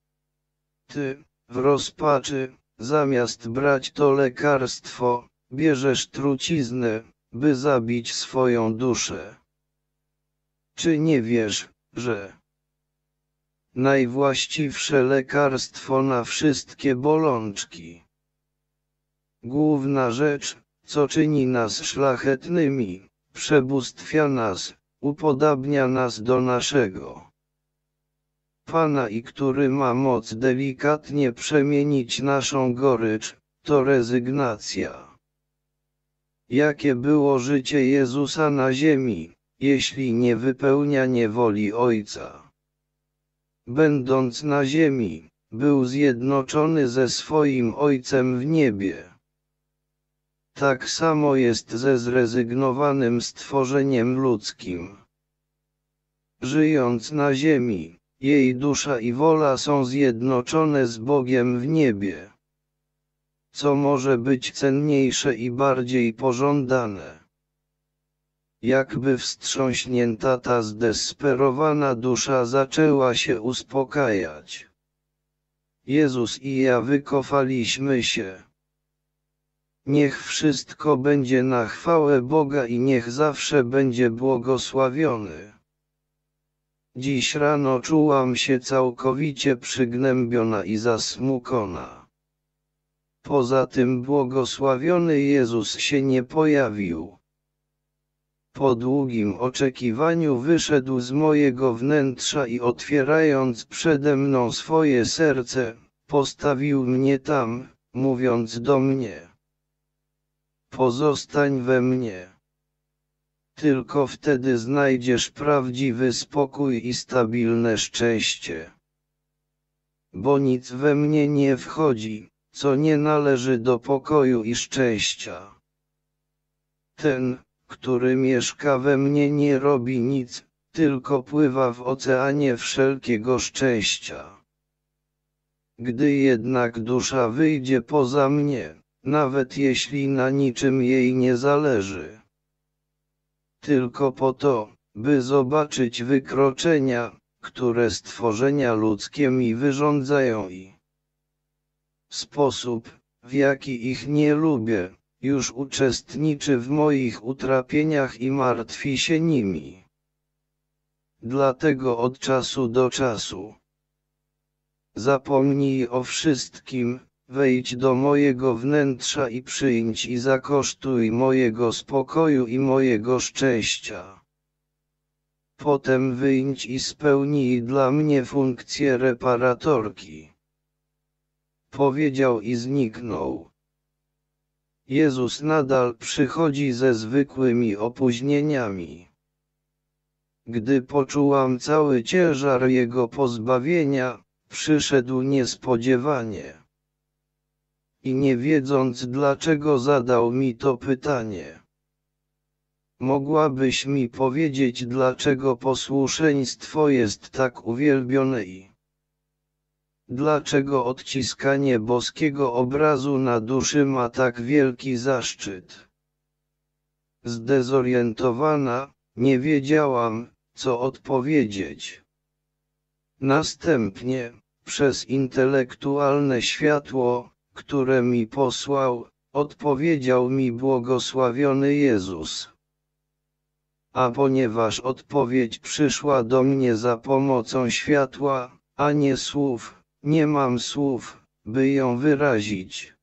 Ty, w rozpaczy, zamiast brać to lekarstwo, bierzesz truciznę, by zabić swoją duszę. Czy nie wiesz, że najwłaściwsze lekarstwo na wszystkie bolączki, główna rzecz, co czyni nas szlachetnymi, przebóstwia nas, upodabnia nas do naszego Pana i który ma moc delikatnie przemienić naszą gorycz, to rezygnacja. Jakie było życie Jezusa na ziemi, jeśli nie wypełnianie woli Ojca? Będąc na ziemi, był zjednoczony ze swoim Ojcem w niebie. Tak samo jest ze zrezygnowanym stworzeniem ludzkim. Żyjąc na ziemi, jej dusza i wola są zjednoczone z Bogiem w niebie. Co może być cenniejsze i bardziej pożądane? Jakby wstrząśnięta ta zdesperowana dusza zaczęła się uspokajać. Jezus i ja wykofaliśmy się. Niech wszystko będzie na chwałę Boga i niech zawsze będzie błogosławiony. Dziś rano czułam się całkowicie przygnębiona i zasmucona. Poza tym błogosławiony Jezus się nie pojawił. Po długim oczekiwaniu wyszedł z mojego wnętrza i otwierając przede mną swoje serce, postawił mnie tam, mówiąc do mnie: pozostań we mnie. Tylko wtedy znajdziesz prawdziwy spokój i stabilne szczęście. Bo nic we mnie nie wchodzi, co nie należy do pokoju i szczęścia. Ten, który mieszka we mnie, nie robi nic, tylko pływa w oceanie wszelkiego szczęścia. Gdy jednak dusza wyjdzie poza mnie, nawet jeśli na niczym jej nie zależy, tylko po to, by zobaczyć wykroczenia, które stworzenia ludzkie mi wyrządzają i sposób, w jaki ich nie lubię, już uczestniczy w moich utrapieniach i martwi się nimi. Dlatego od czasu do czasu zapomnij o wszystkim, wejdź do mojego wnętrza i przyjdź i zakosztuj mojego spokoju i mojego szczęścia. Potem wyjdź i spełnij dla mnie funkcję reparatorki. Powiedział i zniknął. Jezus nadal przychodzi ze zwykłymi opóźnieniami. Gdy poczułam cały ciężar Jego pozbawienia, przyszedł niespodziewanie. I nie wiedząc dlaczego zadał mi to pytanie. Mogłabyś mi powiedzieć, dlaczego posłuszeństwo jest tak uwielbione i dlaczego odciskanie boskiego obrazu na duszy ma tak wielki zaszczyt? Zdezorientowana, nie wiedziałam, co odpowiedzieć. Następnie, przez intelektualne światło, które mi posłał, odpowiedział mi błogosławiony Jezus. A ponieważ odpowiedź przyszła do mnie za pomocą światła, a nie słów, nie mam słów, by ją wyrazić.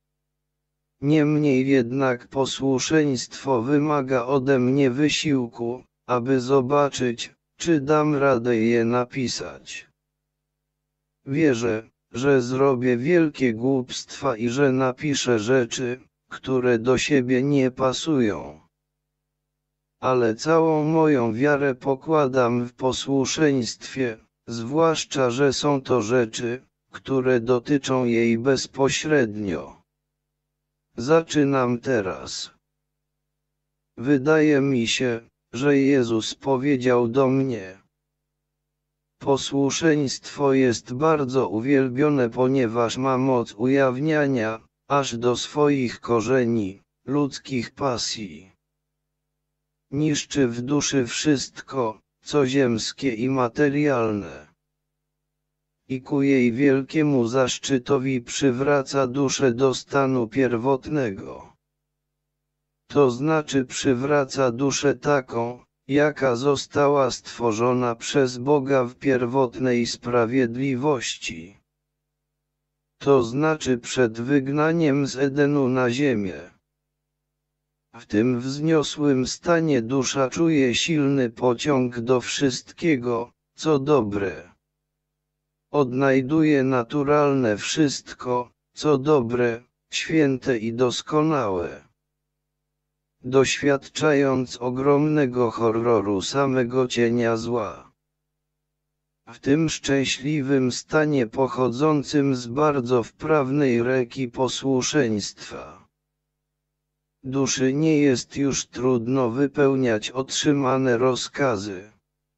Niemniej jednak posłuszeństwo wymaga ode mnie wysiłku, aby zobaczyć, czy dam radę je napisać. Wierzę, że zrobię wielkie głupstwa i że napiszę rzeczy, które do siebie nie pasują. Ale całą moją wiarę pokładam w posłuszeństwie, zwłaszcza że są to rzeczy, które dotyczą jej bezpośrednio. Zaczynam teraz. Wydaje mi się, że Jezus powiedział do mnie: posłuszeństwo jest bardzo uwielbione, ponieważ ma moc ujawniania, aż do swoich korzeni, ludzkich pasji. Niszczy w duszy wszystko, co ziemskie i materialne. I ku jej wielkiemu zaszczytowi przywraca duszę do stanu pierwotnego. To znaczy przywraca duszę taką, jaka została stworzona przez Boga w pierwotnej sprawiedliwości. To znaczy przed wygnaniem z Edenu na ziemię. W tym wzniosłym stanie dusza czuje silny pociąg do wszystkiego, co dobre. Odnajduje naturalne wszystko, co dobre, święte i doskonałe. Doświadczając ogromnego horroru samego cienia zła. W tym szczęśliwym stanie pochodzącym z bardzo wprawnej reki posłuszeństwa. Duszy nie jest już trudno wypełniać otrzymane rozkazy.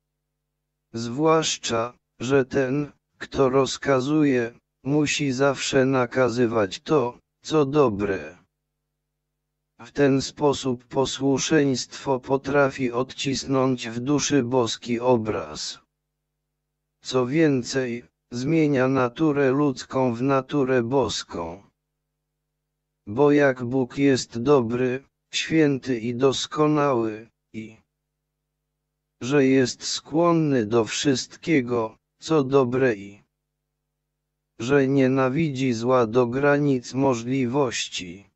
Zwłaszcza, że ten, kto rozkazuje, musi zawsze nakazywać to, co dobre. W ten sposób posłuszeństwo potrafi odcisnąć w duszy boski obraz. Co więcej, zmienia naturę ludzką w naturę boską. Bo jak Bóg jest dobry, święty i doskonały, i że jest skłonny do wszystkiego, co dobre i że nienawidzi zła do granic możliwości.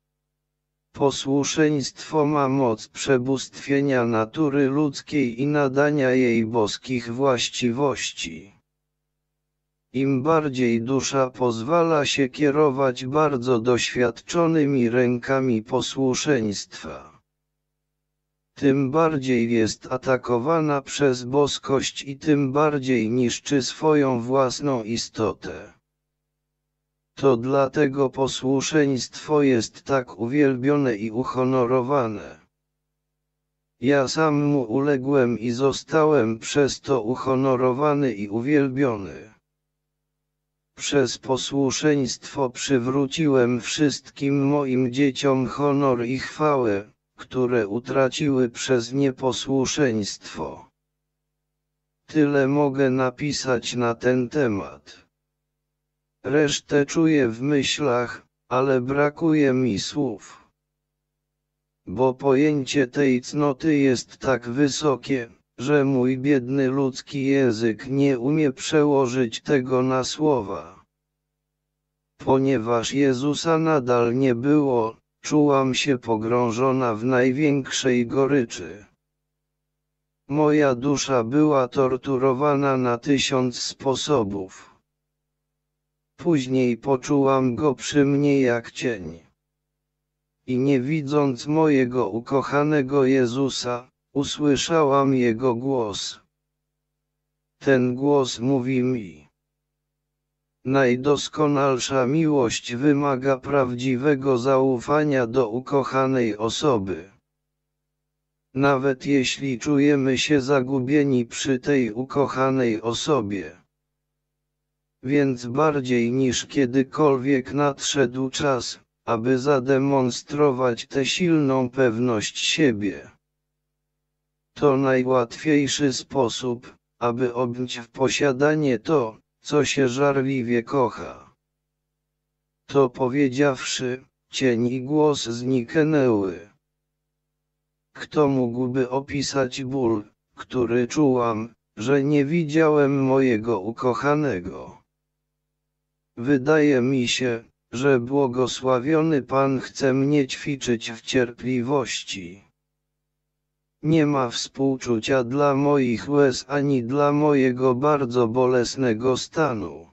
Posłuszeństwo ma moc przebóstwienia natury ludzkiej i nadania jej boskich właściwości. Im bardziej dusza pozwala się kierować bardzo doświadczonymi rękami posłuszeństwa, tym bardziej jest atakowana przez boskość i tym bardziej niszczy swoją własną istotę. To dlatego posłuszeństwo jest tak uwielbione i uhonorowane. Ja sam mu uległem i zostałem przez to uhonorowany i uwielbiony. Przez posłuszeństwo przywróciłem wszystkim moim dzieciom honor i chwałę, które utraciły przez nieposłuszeństwo. Tyle mogę napisać na ten temat. Resztę czuję w myślach, ale brakuje mi słów. Bo pojęcie tej cnoty jest tak wysokie, że mój biedny ludzki język nie umie przełożyć tego na słowa. Ponieważ Jezusa nadal nie było, czułam się pogrążona w największej goryczy. Moja dusza była torturowana na tysiąc sposobów. Później poczułam go przy mnie jak cień. I nie widząc mojego ukochanego Jezusa, usłyszałam Jego głos. Ten głos mówi mi: najdoskonalsza miłość wymaga prawdziwego zaufania do ukochanej osoby. Nawet jeśli czujemy się zagubieni przy tej ukochanej osobie. Więc bardziej niż kiedykolwiek nadszedł czas, aby zademonstrować tę silną pewność siebie. To najłatwiejszy sposób, aby objąć w posiadanie to, co się żarliwie kocha. To powiedziawszy, cień i głos zniknęły. Kto mógłby opisać ból, który czułam, że nie widziałem mojego ukochanego? Wydaje mi się, że błogosławiony Pan chce mnie ćwiczyć w cierpliwości. Nie ma współczucia dla moich łez ani dla mojego bardzo bolesnego stanu.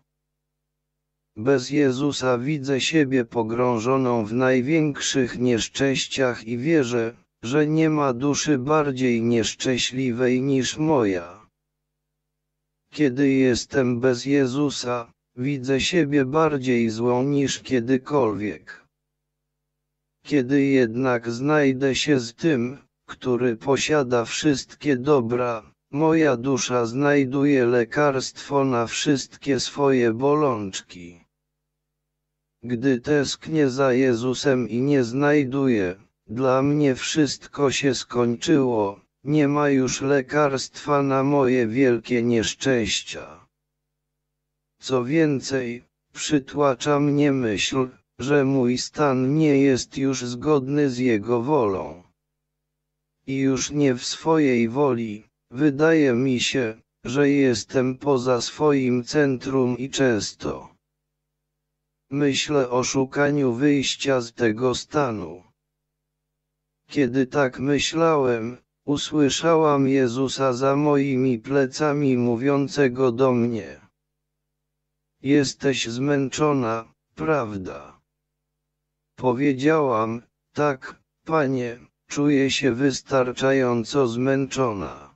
Bez Jezusa widzę siebie pogrążoną w największych nieszczęściach i wierzę, że nie ma duszy bardziej nieszczęśliwej niż moja. Kiedy jestem bez Jezusa, widzę siebie bardziej złą niż kiedykolwiek. Kiedy jednak znajdę się z tym, który posiada wszystkie dobra, moja dusza znajduje lekarstwo na wszystkie swoje bolączki. Gdy tęsknię za Jezusem i nie znajduję, dla mnie wszystko się skończyło, nie ma już lekarstwa na moje wielkie nieszczęścia. Co więcej, przytłacza mnie myśl, że mój stan nie jest już zgodny z Jego wolą. I już nie w swojej woli, wydaje mi się, że jestem poza swoim centrum i często myślę o szukaniu wyjścia z tego stanu. Kiedy tak myślałem, usłyszałam Jezusa za moimi plecami mówiącego do mnie: jesteś zmęczona, prawda? Powiedziałam: tak, Panie, czuję się wystarczająco zmęczona.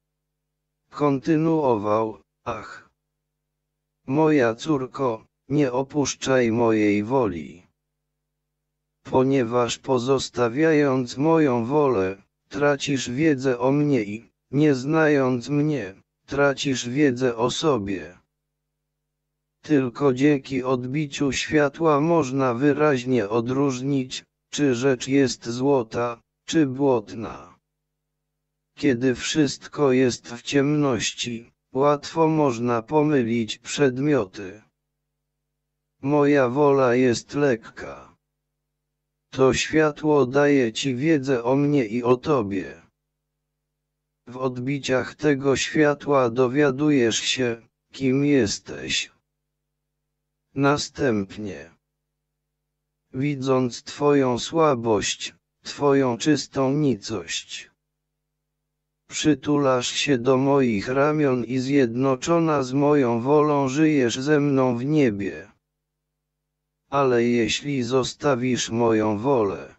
Kontynuował: ach, moja córko, nie opuszczaj mojej woli. Ponieważ pozostawiając moją wolę, tracisz wiedzę o mnie i, nie znając mnie, tracisz wiedzę o sobie. Tylko dzięki odbiciu światła można wyraźnie odróżnić, czy rzecz jest złota, czy błotna. Kiedy wszystko jest w ciemności, łatwo można pomylić przedmioty. Moja wola jest lekka. To światło daje ci wiedzę o mnie i o tobie. W odbiciach tego światła dowiadujesz się, kim jesteś. Następnie, widząc twoją słabość, twoją czystą nicość, przytulasz się do moich ramion i zjednoczona z moją wolą żyjesz ze mną w niebie. Ale jeśli zostawisz moją wolę,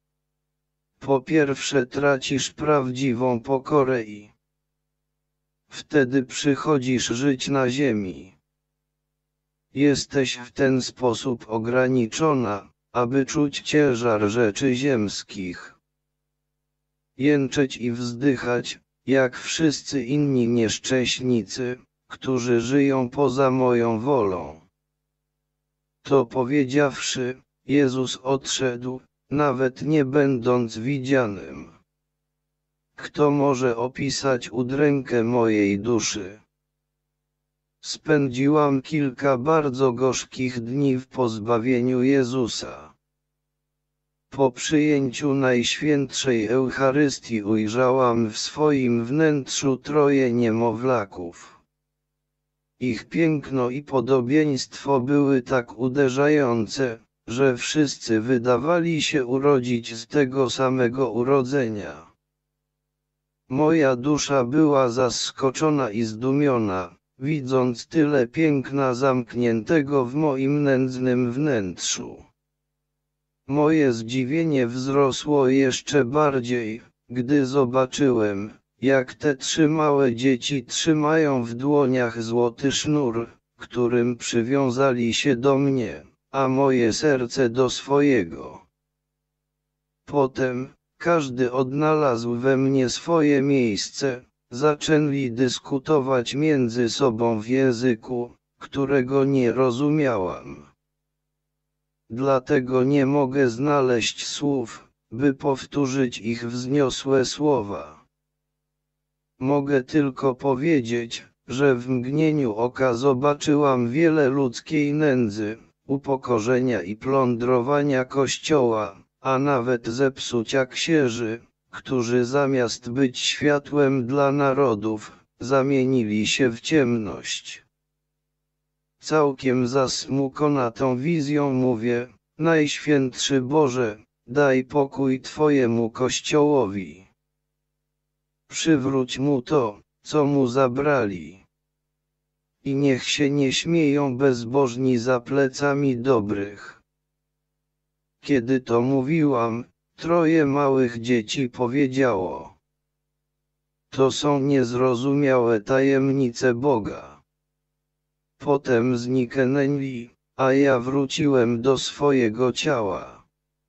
po pierwsze tracisz prawdziwą pokorę i wtedy przychodzisz żyć na ziemi. Jesteś w ten sposób ograniczona, aby czuć ciężar rzeczy ziemskich. Jęczeć i wzdychać, jak wszyscy inni nieszczęśnicy, którzy żyją poza moją wolą. To powiedziawszy, Jezus odszedł, nawet nie będąc widzianym. Kto może opisać udrękę mojej duszy? Spędziłam kilka bardzo gorzkich dni w pozbawieniu Jezusa. Po przyjęciu Najświętszej Eucharystii ujrzałam w swoim wnętrzu troje niemowlaków. Ich piękno i podobieństwo były tak uderzające, że wszyscy wydawali się urodzić z tego samego urodzenia. Moja dusza była zaskoczona i zdumiona, widząc tyle piękna zamkniętego w moim nędznym wnętrzu. Moje zdziwienie wzrosło jeszcze bardziej, gdy zobaczyłem, jak te trzy małe dzieci trzymają w dłoniach złoty sznur, którym przywiązali się do mnie, a moje serce do swojego. Potem, każdy odnalazł we mnie swoje miejsce, zaczęli dyskutować między sobą w języku, którego nie rozumiałam. Dlatego nie mogę znaleźć słów, by powtórzyć ich wzniosłe słowa. Mogę tylko powiedzieć, że w mgnieniu oka zobaczyłam wiele ludzkiej nędzy, upokorzenia i plądrowania Kościoła, a nawet zepsucia księży, którzy zamiast być światłem dla narodów, zamienili się w ciemność. Całkiem zasmucona tą wizją mówię, Najświętszy Boże, daj pokój Twojemu Kościołowi. Przywróć mu to, co mu zabrali. I niech się nie śmieją bezbożni za plecami dobrych. Kiedy to mówiłam, troje małych dzieci powiedziało: to są niezrozumiałe tajemnice Boga. Potem zniknęli, a ja wróciłem do swojego ciała.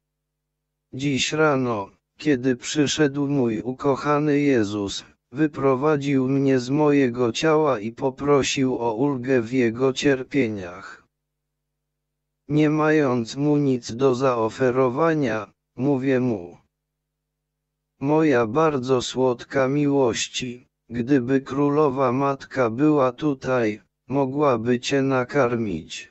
Dziś rano, kiedy przyszedł mój ukochany Jezus, wyprowadził mnie z mojego ciała i poprosił o ulgę w Jego cierpieniach. Nie mając mu nic do zaoferowania, mówię mu: moja bardzo słodka miłości, gdyby królowa matka była tutaj, mogłaby cię nakarmić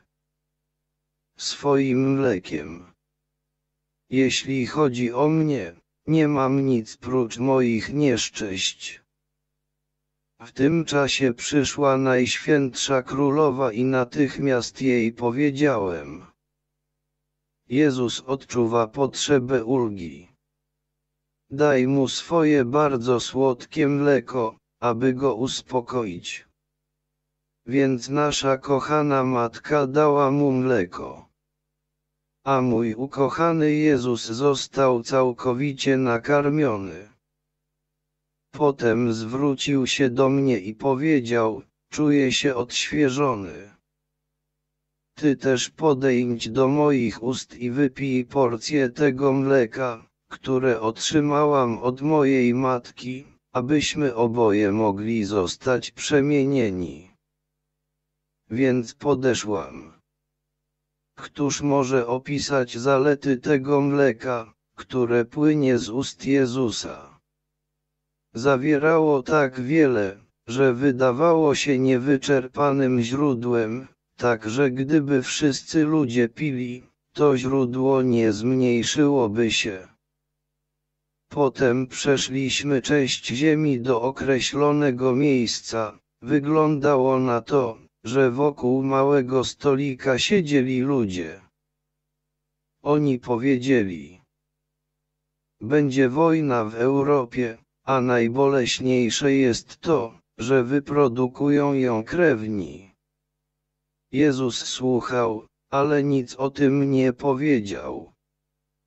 swoim mlekiem. Jeśli chodzi o mnie, nie mam nic prócz moich nieszczęść. W tym czasie przyszła Najświętsza Królowa i natychmiast jej powiedziałem: Jezus odczuwa potrzebę ulgi. Daj mu swoje bardzo słodkie mleko, aby go uspokoić. Więc nasza kochana matka dała mu mleko. A mój ukochany Jezus został całkowicie nakarmiony. Potem zwrócił się do mnie i powiedział: czuję się odświeżony. Ty też podejdź do moich ust i wypij porcję tego mleka, które otrzymałam od mojej matki, abyśmy oboje mogli zostać przemienieni. Więc podeszłam. Któż może opisać zalety tego mleka, które płynie z ust Jezusa? Zawierało tak wiele, że wydawało się niewyczerpanym źródłem, tak że gdyby wszyscy ludzie pili, to źródło nie zmniejszyłoby się. Potem przeszliśmy część ziemi do określonego miejsca. Wyglądało na to, że wokół małego stolika siedzieli ludzie. Oni powiedzieli: będzie wojna w Europie, a najboleśniejsze jest to, że wyprodukują ją krewni. Jezus słuchał, ale nic o tym nie powiedział.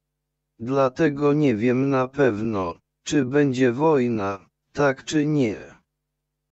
Dlatego nie wiem na pewno, czy będzie wojna, tak czy nie.